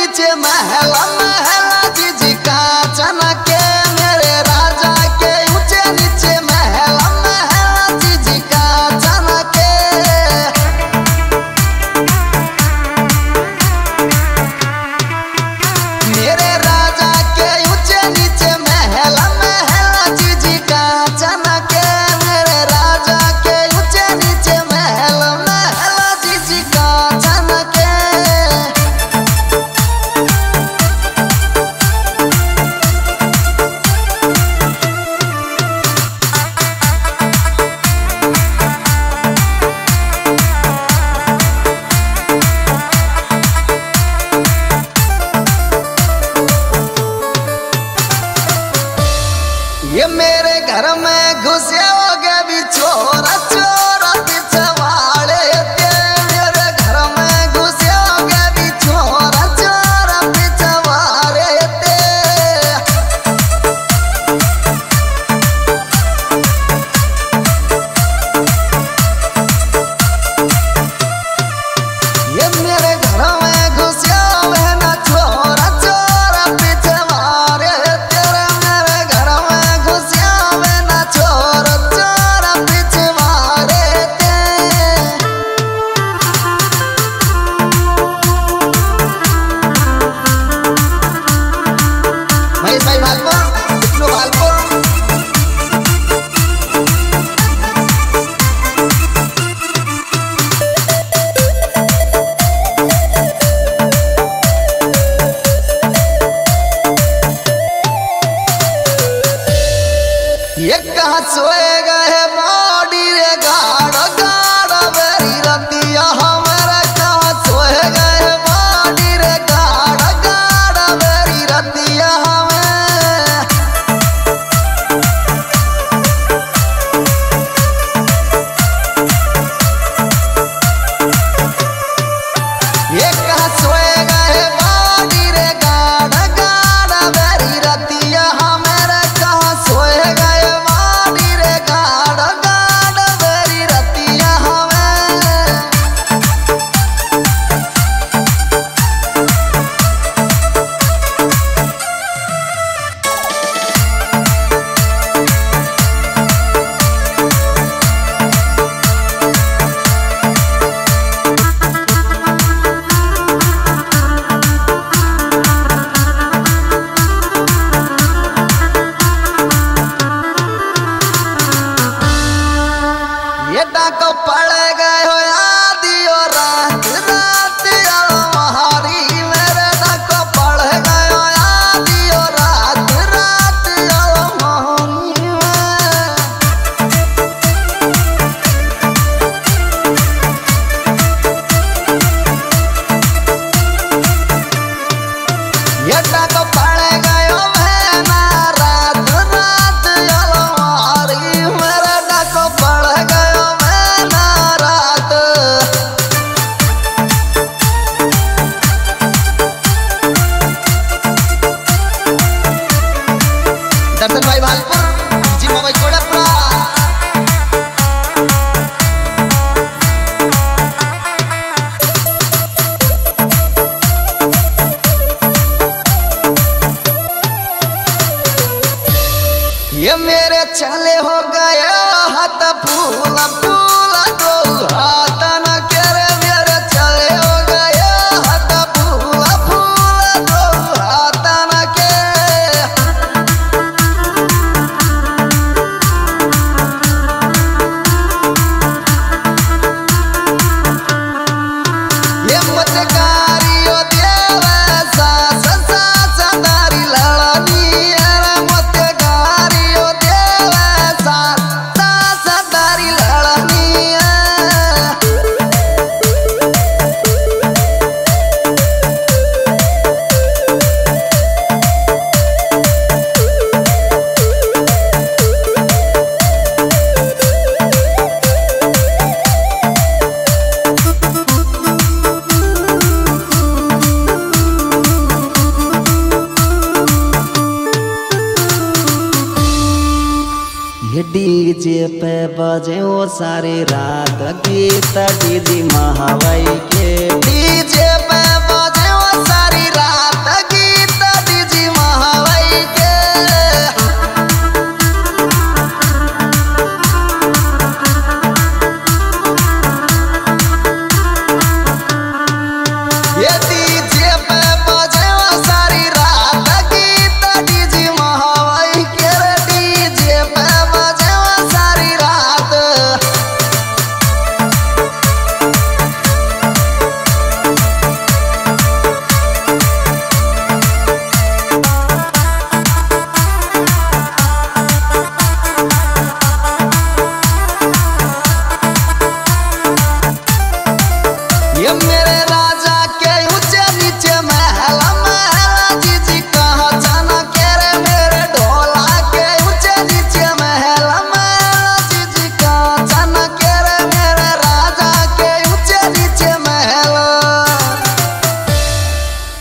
नीचे महल महल जीजी का चनके मेरे राजा के ऊंचे नीचे महल महल जीजी का चनके मेरे राजा के ऊंचे नीचे महल महल जीजी का चनके मेरे राजा के ऊंचे नीचे महल महल जीजी का चनके ये मेरे घर में घुसे हो गए भी चोरा चोरा पीछे वाले थे मेरे घर में घुसे हो गए भी चोरा चोरा पीछे वाले थे ये मेरे घर में घुसे हुए ना चोरा चोरा पीछे वाले तेरे मेरे घर में घुसे हुए ना चोरा चोरा पीछे वाले थे महेश भाई भालपुर विष्णु भालपुर ये कहाँ सोए गए बॉडी रे गाड़ गाड़ मेरी रतिया हमारा कहाँ सोए गए बॉडी रे गाड़ गाड़ मेरी रतिया हमें ये कहाँ सोए गए बॉडी रे गाड़ गाड़ मेरी रतिया हमारा कहाँ सोए गए बॉडी रे गाड़ गाड़ मेरी रतिया हमें ये डाको पड़ गए हो आधी और रात रात अलमारी मेरे डाको पड़ गए हो आधी और रात रात अलमारी में ये डाको पड़ गए हो बहना रात रात अलमारी मेरे डाको पड़ गए हो बहना रात दर्शन भाई भालपुर जिम्मा भाई कोड़ापुरा ये मेरे चले हो गए हाथ फूल फूल दो हाथ न करे मेरे चले हो गए हाथ फूल फूल दो हाथ न के ये मतकारियो देवे सास सास दारी लड़नी अरे मतकारियो देवे सास सास दारी लड़नी ये डीजे पे बजे वो सारी रात गीत डीजी महावाई के